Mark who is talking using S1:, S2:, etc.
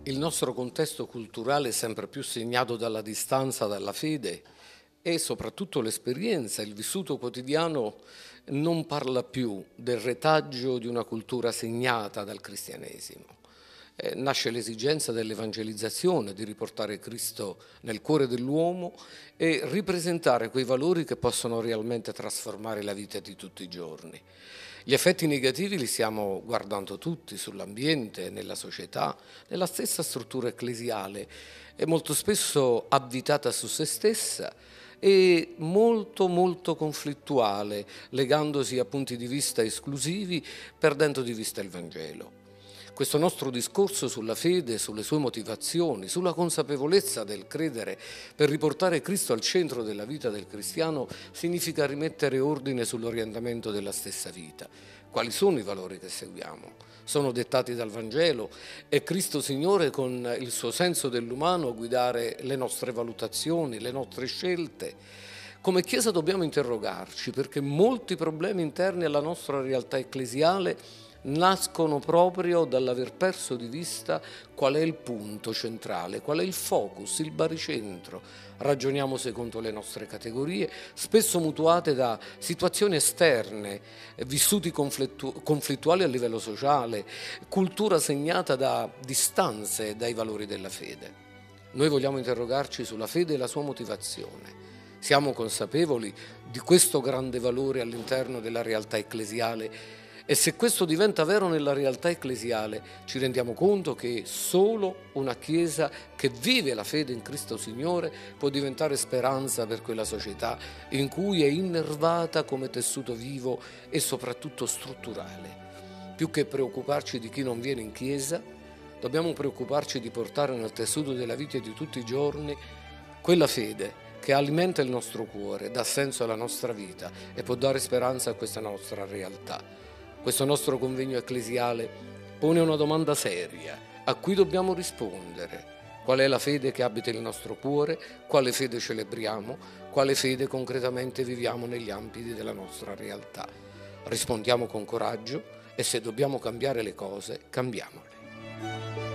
S1: Il nostro contesto culturale è sempre più segnato dalla distanza dalla fede e soprattutto l'esperienza, il vissuto quotidiano non parla più del retaggio di una cultura segnata dal cristianesimo. Nasce l'esigenza dell'evangelizzazione, di riportare Cristo nel cuore dell'uomo e ripresentare quei valori che possono realmente trasformare la vita di tutti i giorni. Gli effetti negativi li stiamo guardando tutti sull'ambiente, nella società, nella stessa struttura ecclesiale, è molto spesso avvitata su se stessa e molto conflittuale, legandosi a punti di vista esclusivi, perdendo di vista il Vangelo. Questo nostro discorso sulla fede, sulle sue motivazioni, sulla consapevolezza del credere per riportare Cristo al centro della vita del cristiano significa rimettere ordine sull'orientamento della stessa vita. Quali sono i valori che seguiamo? Sono dettati dal Vangelo? È Cristo Signore con il suo senso dell'umano a guidare le nostre valutazioni, le nostre scelte? Come Chiesa dobbiamo interrogarci perché molti problemi interni alla nostra realtà ecclesiale nascono proprio dall'aver perso di vista qual è il punto centrale, qual è il focus, il baricentro. Ragioniamo secondo le nostre categorie, spesso mutuate da situazioni esterne, vissuti conflittuali a livello sociale, cultura segnata da distanze dai valori della fede. Noi vogliamo interrogarci sulla fede e la sua motivazione. Siamo consapevoli di questo grande valore all'interno della realtà ecclesiale e se questo diventa vero nella realtà ecclesiale ci rendiamo conto che solo una Chiesa che vive la fede in Cristo Signore può diventare speranza per quella società in cui è innervata come tessuto vivo e soprattutto strutturale. Più che preoccuparci di chi non viene in Chiesa, dobbiamo preoccuparci di portare nel tessuto della vita di tutti i giorni quella fede che alimenta il nostro cuore, dà senso alla nostra vita e può dare speranza a questa nostra realtà. Questo nostro convegno ecclesiale pone una domanda seria a cui dobbiamo rispondere. Qual è la fede che abita il nostro cuore? Quale fede celebriamo? Quale fede concretamente viviamo negli ambiti della nostra realtà? Rispondiamo con coraggio e se dobbiamo cambiare le cose, cambiamole.